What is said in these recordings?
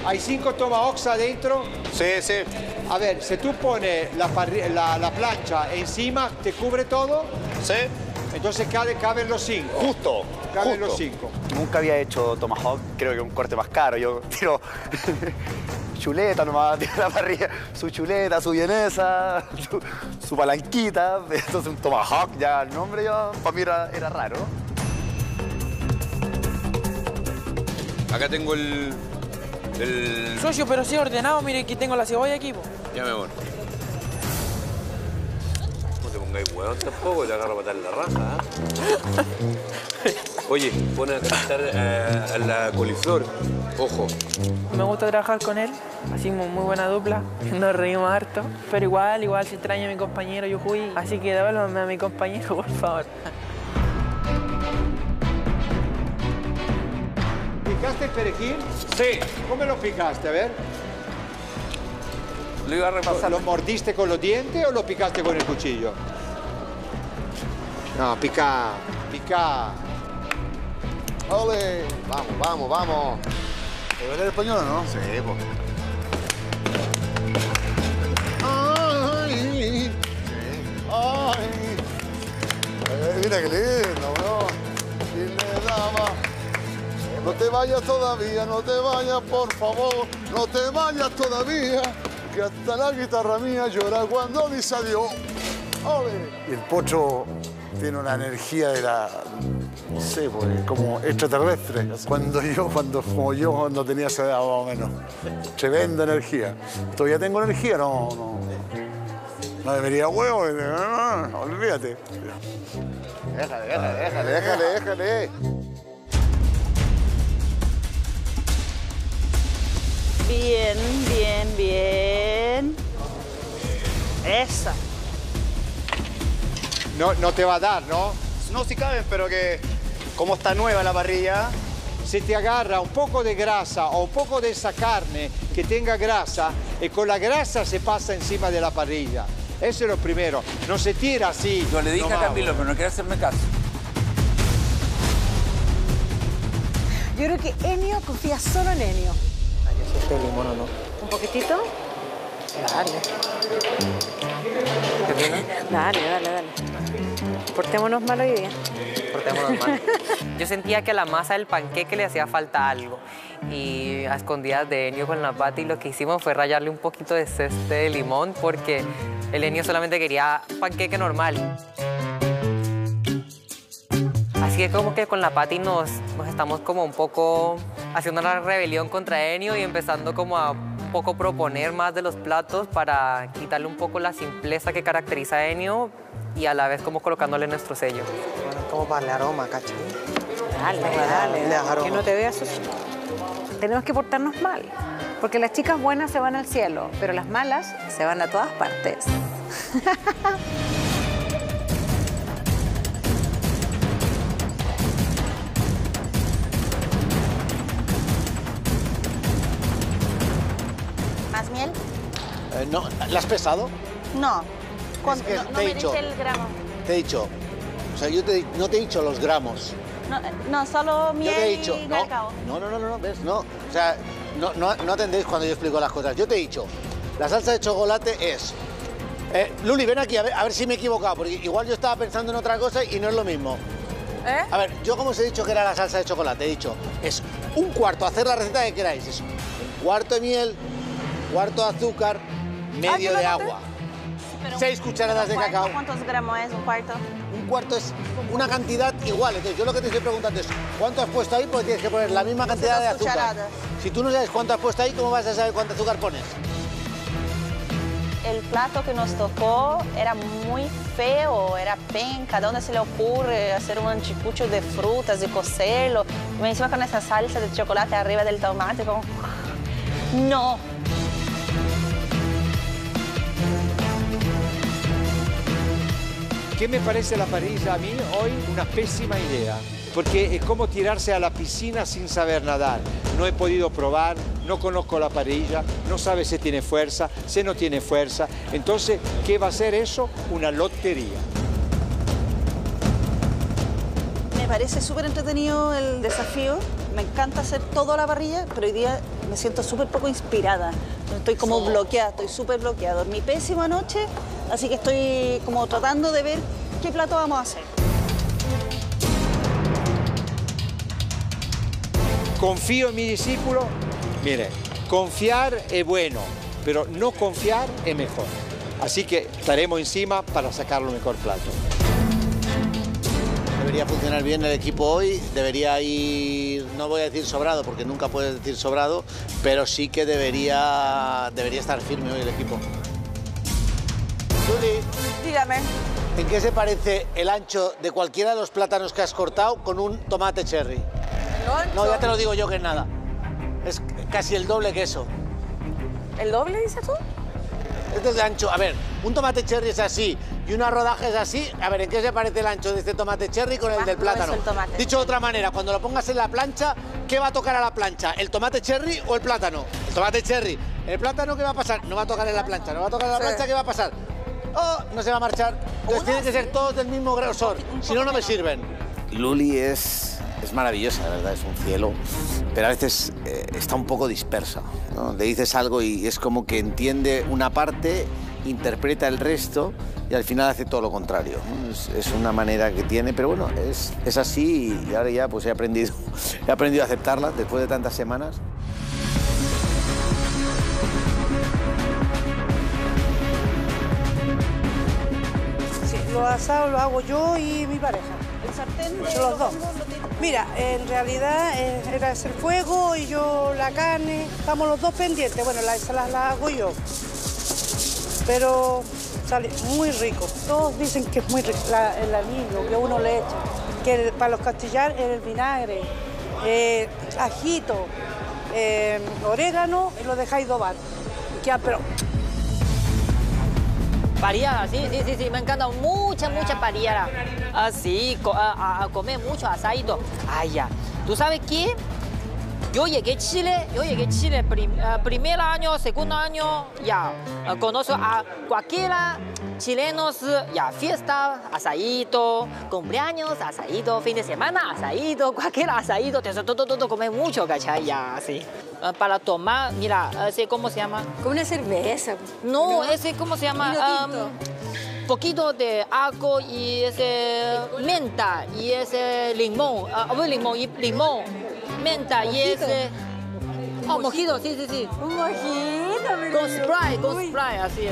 ¿Hay 5 tomahawks adentro? Sí, sí. A ver, si tú pones la plancha encima, ¿te cubre todo? Sí. Entonces caben los 5. Justo. Caben justo. los 5. Nunca había hecho tomahawk, creo que un corte más caro. Yo tiro chuleta nomás, tiro la parrilla, su chuleta, su vienesa, su palanquita. Entonces un tomahawk, ya el nombre ya para mí era raro. Acá tengo el... Socio, pero sí ordenado, mire, aquí tengo la cebolla aquí, po. Ya, mi amor. No te pongáis hueón tampoco, te agarro a matar la raja, ¿eh? Oye, pon a cantar a la coliflor. Ojo. Me gusta trabajar con él, hacemos muy buena dupla, nos reímos harto. Pero igual se extraña a mi compañero Yujuy, así que devuélvame a mi compañero, por favor. ¿Picaste el perejil? Sí. ¿Cómo lo picaste? A ver. Lo iba a repasar. ¿Lo mordiste con los dientes o lo picaste con el cuchillo? No, pica. ¡Ole! Vamos, vamos. ¿Te hablar español o no? Sí, pues. ¡Ay! ¡Ay! Mira qué lindo, bro. Y le daba. No te vayas todavía, no te vayas, por favor. No te vayas todavía, que hasta la guitarra mía llora cuando dice adiós. ¡Ole! Y el pocho tiene una energía de la... No sé, pues, como extraterrestre. Cuando tenía esa edad, más o menos. Tremenda energía. ¿Todavía tengo energía? No debería huevo. No, olvídate. Déjale. Bien. Esa. No te va a dar, ¿no? No, si caben, pero que como está nueva la parrilla... Si te agarra un poco de grasa o un poco de esa carne que tenga grasa y con la grasa se pasa encima de la parrilla. Eso es lo primero. No se tira así. Yo le dije nomás. a Camilo, pero no quiere hacerme caso. Yo creo que Ennio confía solo en Ennio. Yo sé este limón o no. ¿Un poquitito? Dale. ¿Qué tiene? Dale. Portémonos mal hoy día. Portémonos mal. Yo sentía que a la masa del panqueque le hacía falta algo. Y a escondidas de Ennio con la Pati lo que hicimos fue rallarle un poquito de ceste de limón porque el Ennio solamente quería panqueque normal. Así que como que con la Pati nos estamos como un poco haciendo una rebelión contra Ennio y empezando como a un poco proponer más de los platos para quitarle un poco la simpleza que caracteriza a Ennio y a la vez como colocándole nuestro sello. Bueno, como para el aroma, ¿cachai? Dale. Que no te veas así. Tenemos que portarnos mal, porque las chicas buenas se van al cielo, pero las malas se van a todas partes. ¿Más miel? No, ¿la has pesado? No. Es que No te me he dicho. dice el gramo. Te he dicho. O sea, no te he dicho los gramos. No, solo Yo miel te he dicho. y No, cacao. no, ¿ves? No. O sea, no atendéis cuando yo explico las cosas. Yo te he dicho, la salsa de chocolate es... Luli, ven aquí, a ver si me he equivocado, porque igual yo estaba pensando en otra cosa y no es lo mismo. A ver, yo como os he dicho que era la salsa de chocolate, he dicho, es un cuarto, hacer la receta que queráis, es un cuarto de miel, cuarto de azúcar, medio de agua. Pero 6 cucharadas de cacao. ¿Cuántos gramos es un cuarto? Un cuarto es una cantidad igual. Entonces, yo lo que te estoy preguntando es, ¿cuánto has puesto ahí? Porque tienes que poner la misma cantidad de 2 azúcar. cucharadas. Si tú no sabes cuánto has puesto ahí, ¿cómo vas a saber cuánto azúcar pones? El plato que nos tocó era muy feo, era penca. ¿De dónde se le ocurre hacer un anticucho de frutas y cocerlo? Y encima con esa salsa de chocolate arriba del tomate, como... No. ¿Qué me parece la parrilla a mí hoy? Una pésima idea. Porque es como tirarse a la piscina sin saber nadar. No he podido probar, no conozco la parrilla, no sabe si tiene fuerza, si no tiene fuerza. Entonces, ¿qué va a ser eso? Una lotería. Me parece súper entretenido el desafío. Me encanta hacer todo a la parrilla, pero hoy día me siento súper poco inspirada. Estoy como bloqueada, estoy súper bloqueada. Dormí pésimo anoche, así que estoy como tratando de ver qué plato vamos a hacer. Confío en mi discípulo. Mire, confiar es bueno, pero no confiar es mejor. Así que estaremos encima para sacar lo mejor plato. Debería funcionar bien el equipo hoy, debería ir, no voy a decir sobrado, porque nunca puedes decir sobrado, pero sí que debería estar firme hoy el equipo. Luli, Dígame. ¿en qué se parece el ancho de cualquiera de los plátanos que has cortado con un tomate cherry? No, ya te lo digo yo que es nada. Es casi el doble que eso. ¿El doble, dices tú? Este es de ancho. A ver, un tomate cherry es así y una rodaja es así. A ver, ¿en qué se parece el ancho de este tomate cherry con el del plátano? Dicho de otra manera, cuando lo pongas en la plancha, ¿qué va a tocar a la plancha? ¿El tomate cherry o el plátano? El tomate cherry. ¿El plátano qué va a pasar? No va a tocar en la plancha. ¿No va a tocar en la plancha? ¿Qué va a pasar? Oh, no se va a marchar. Entonces tienen que ser todos del mismo grosor. Si no, no me sirven. Luli es maravillosa, la verdad, es un cielo, pero a veces está un poco dispersa, ¿no? Le dices algo y es como que entiende una parte, interpreta el resto y al final hace todo lo contrario, ¿no? Es una manera que tiene, pero bueno, es así y ahora ya pues he aprendido a aceptarla después de tantas semanas. Sí, los asados los hago yo y mi pareja. El sartén los dos. Mira, en realidad era hacer fuego y yo la carne, estamos los dos pendientes. Bueno, las ensaladas las hago yo, pero sale muy rico. Todos dicen que es muy rico el aliño que uno le echa, que para los castillares el vinagre, ajito, orégano y lo dejáis dobar. Y queda, pero... Parrillada, sí, me encanta mucha parrillada. Sí, a comer mucho asadito. Ay, ya. ¿Tú sabes qué? Yo llegué a Chile, primer año, segundo año, ya. Conozco a cualquiera chilenos, ya, fiesta, asadito, cumpleaños, asadito, fin de semana, asadito, cualquier asadito, todo comer mucho, ¿cachai? Ya, sí. Para tomar, mira, ese, ¿cómo se llama? Como una cerveza. No, ese, ¿cómo se llama? Poquito de ajo y ese menta y ese limón, menta y ese... Oh, mojito, sí. Un mojito, con Sprite, así.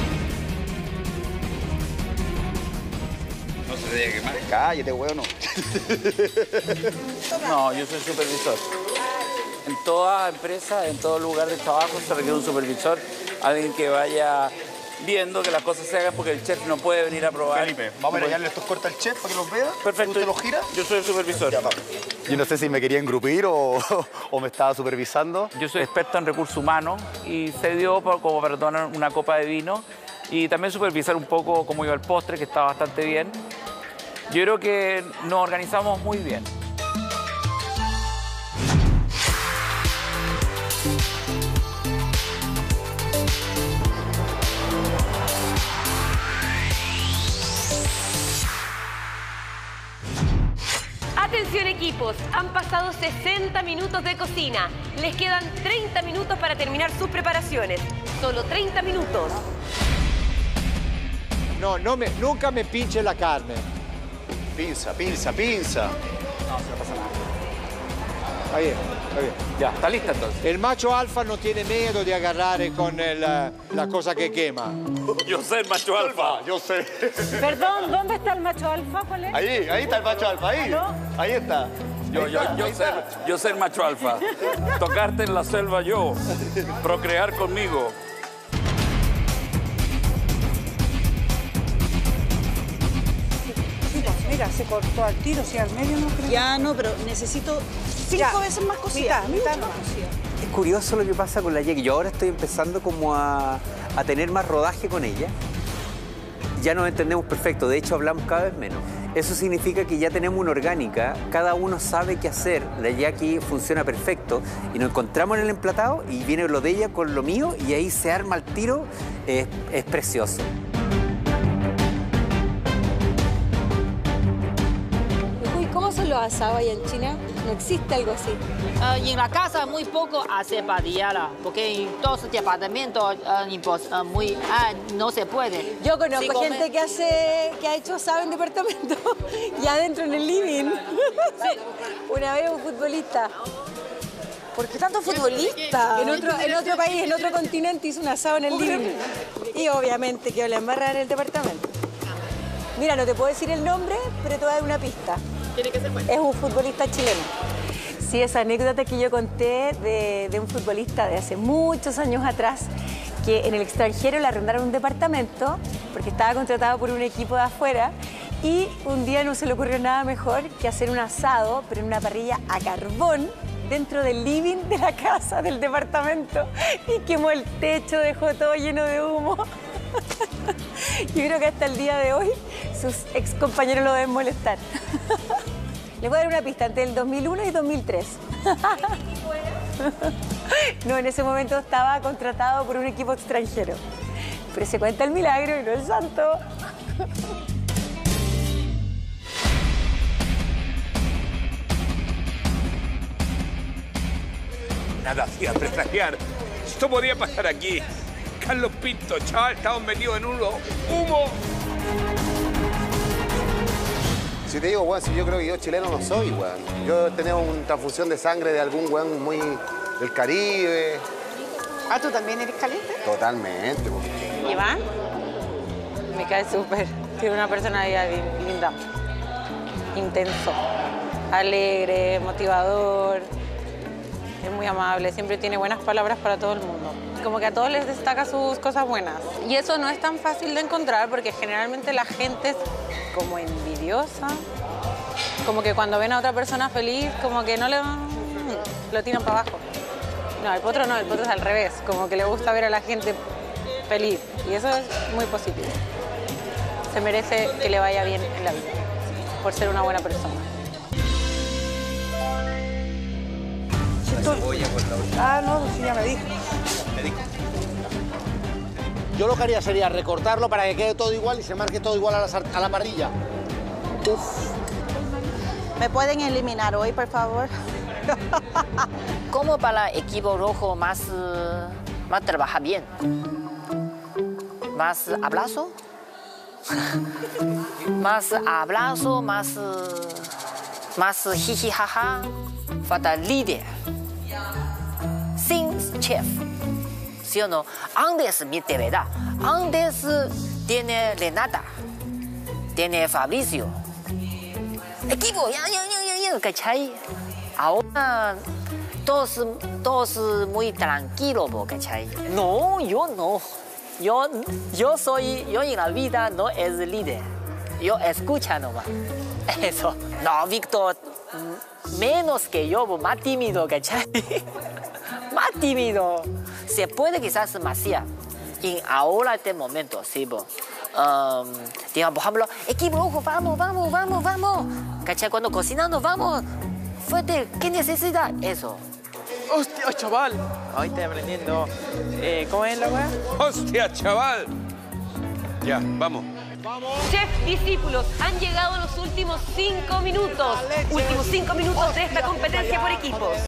No se debe quemar. Cállate, huevo, no. No, yo soy supervisor. En toda empresa, en todo lugar de trabajo se requiere un supervisor, alguien que vaya viendo que las cosas se hagan porque el chef no puede venir a probar. Felipe, vamos a rayarle estos cortes al chef para que los vea. Perfecto. ¿Usted los gira? Yo soy el supervisor. Ya, vamos. Yo no sé si me quería engrupir o me estaba supervisando. Yo soy experto en recursos humanos y se dio como para tomar una copa de vino y también supervisar un poco cómo iba el postre, que estaba bastante bien. Yo creo que nos organizamos muy bien. Atención equipos, han pasado 60 minutos de cocina. Les quedan 30 minutos para terminar sus preparaciones. Solo 30 minutos. No, nunca me pinche la carne. Pinza. No, se no pasa nada. Está bien. Ya, está lista entonces. El macho alfa no tiene miedo de agarrar con la cosa que quema. Yo sé el macho alfa. Yo sé. Perdón, ¿dónde está el macho alfa? ¿Cuál es? Ahí está el macho alfa, ahí. ¿No? Ahí está. Yo sé el macho alfa. Tocarte en la selva yo. Procrear conmigo. Mira, se cortó al tiro, si al medio no creo. Ya no, pero necesito 5 veces más cocida. Mitad más cocida. Es curioso lo que pasa con la Jackie. Yo ahora estoy empezando como a tener más rodaje con ella. Ya nos entendemos perfecto, de hecho hablamos cada vez menos. Eso significa que ya tenemos una orgánica, cada uno sabe qué hacer. La Jackie funciona perfecto y nos encontramos en el emplatado y viene lo de ella con lo mío y ahí se arma el tiro. Es precioso. ¿Cómo son los asados allá en China? no existe algo así. Y en la casa muy poco hace parrillada, porque en todos los departamentos no se puede. Yo conozco gente que ha hecho asado en departamento y adentro en el living. Una vez un futbolista. ¿Por qué tanto futbolista? En otro país, en otro continente hizo un asado en el living. Y obviamente quedó la embarrada en el departamento. Mira, no te puedo decir el nombre, pero te voy a dar una pista. Tiene que ser bueno. Es un futbolista chileno. Sí, esa anécdota que yo conté de un futbolista de hace muchos años atrás, que en el extranjero le arrendaron un departamento porque estaba contratado por un equipo de afuera y un día no se le ocurrió nada mejor que hacer un asado, pero en una parrilla a carbón, dentro del living de la casa, del departamento, y quemó el techo, dejó todo lleno de humo. Yo creo que hasta el día de hoy sus ex compañeros lo deben molestar. Les voy a dar una pista, entre el 2001 y 2003. No, en ese momento estaba contratado por un equipo extranjero. Pero se cuenta el milagro y no el santo. Nada hacía presagiar. Esto podía pasar aquí. Carlos Pinto, chaval, estamos metidos en un humo. Si te digo, weón, si yo creo que yo chileno no soy, weón. Yo he tenido una transfusión de sangre de algún weón muy del Caribe. Ah, ¿tú también eres caliente? Totalmente, weón. ¿Iván? Me cae súper. Tiene una personalidad linda. Intenso. Alegre, motivador. Es muy amable, siempre tiene buenas palabras para todo el mundo. Como que a todos les destaca sus cosas buenas. Y eso no es tan fácil de encontrar porque generalmente la gente es como envidiosa. Como que cuando ven a otra persona feliz, como que no lo tiran para abajo. No, el potro no, el potro es al revés. Como que le gusta ver a la gente feliz. Y eso es muy positivo. Se merece que le vaya bien en la vida, por ser una buena persona. Ah, no, sí, ya me dijo. Yo lo que haría sería recortarlo para que quede todo igual y se marque todo igual a la parrilla. Uf. ¿Me pueden eliminar hoy, por favor? ¿Cómo para el equipo rojo más trabaja bien? ¿Más abrazo? Más abrazo, más jiji jaja. Falta líder. Sin chef. ¿Sí o no? Antes, de verdad, antes tiene Renata, tiene Fabricio. Equipo, ¿cachai? Ahora todos muy tranquilos, ¿cachai? No, yo no. Yo en la vida no es líder. Yo escucho nomás. Eso. No, Víctor, menos que yo, más tímido, ¿cachai? Más tímido. Se puede quizás demasiado. Y ahora este momento, sí, digamos, por ejemplo, equipo rojo, vamos. ¿Cachai? Cuando cocinamos, vamos. Fuerte, ¿qué necesita? Eso. ¡Hostia, chaval! Ahí estoy aprendiendo. ¿Cómo es la weá? ¡Hostia, chaval! Ya, vamos. Chef, discípulos, han llegado los últimos 5 minutos. Últimos 5 minutos de esta competencia por equipos.